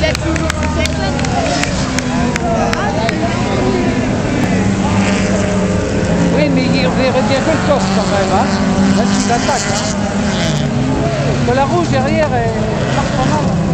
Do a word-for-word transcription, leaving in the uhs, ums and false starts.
a toujours plus personne. Oui, mais il revient que le coffre quand même. Hein. Là, tu l'attaques. Hein. Que la rouge derrière, elle marche pas mal.